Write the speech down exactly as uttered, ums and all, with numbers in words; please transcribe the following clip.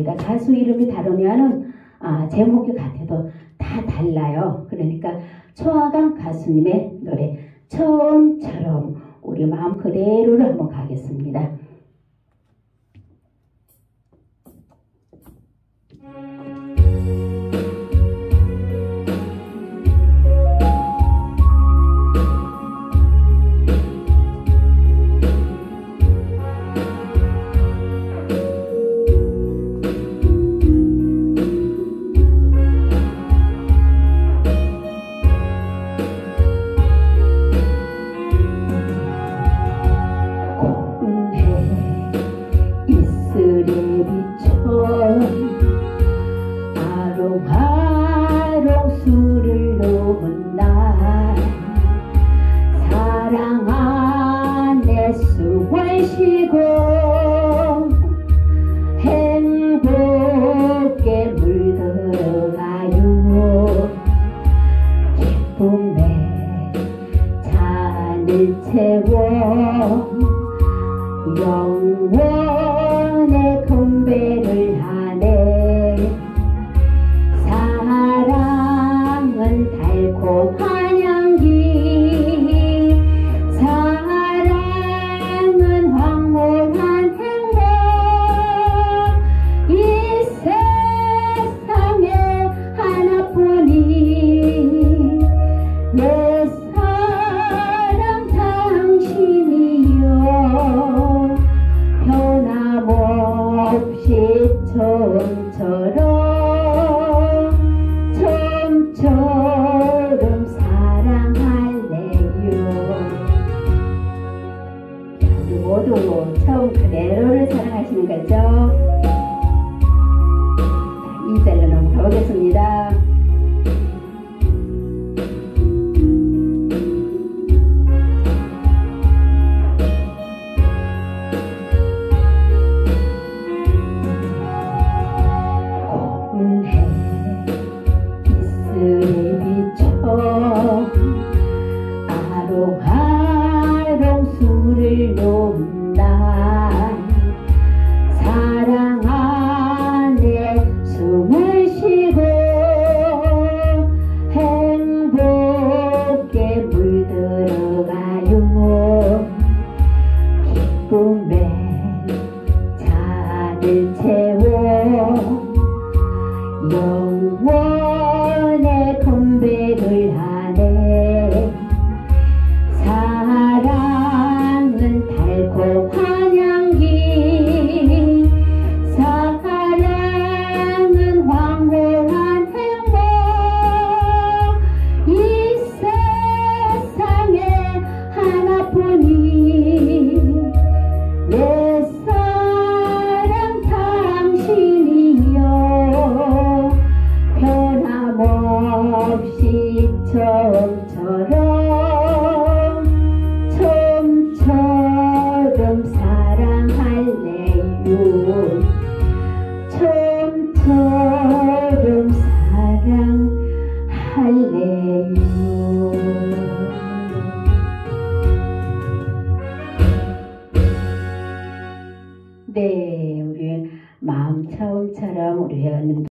있습니다. 가수 이름이 다르면은 아, 제목이 같아도 다 달라요. 그러니까 초하강 가수님의 노래 처음처럼 우리 마음 그대로를 한번 가겠습니다. 아롱아롱 술을 놓은 날 사랑 안에 숨을 쉬고 행복에 물들어가요. 기쁨에 잔을 채워 영원의 건배를 하네. 사랑은 달콤한 향기, 사랑은 황홀한 행복. 이 세상에 하나뿐인 내 사랑 당신이여. 변함없이 처음처럼 처음처럼 사랑할래요. 우리 모두 처음 그대로를 사랑하시는 거죠? 이 절로 넘어가보겠습니다. 아롱아롱 술을 놓은 날 사랑 안에 숨을 쉬고 행복에 물들어가요. 기쁨에 잔을 채워 영원의 건배를 하네. 사랑은 달콤한 향기, 사랑은 황홀한 행복. 이 세상에 하나뿐인 내 사랑 당신이여. 변함없이 처음처럼 처음처럼 사랑할래요. 처음처럼 사랑할래요. 네, 우리 마음 처음처럼 우리 회원님들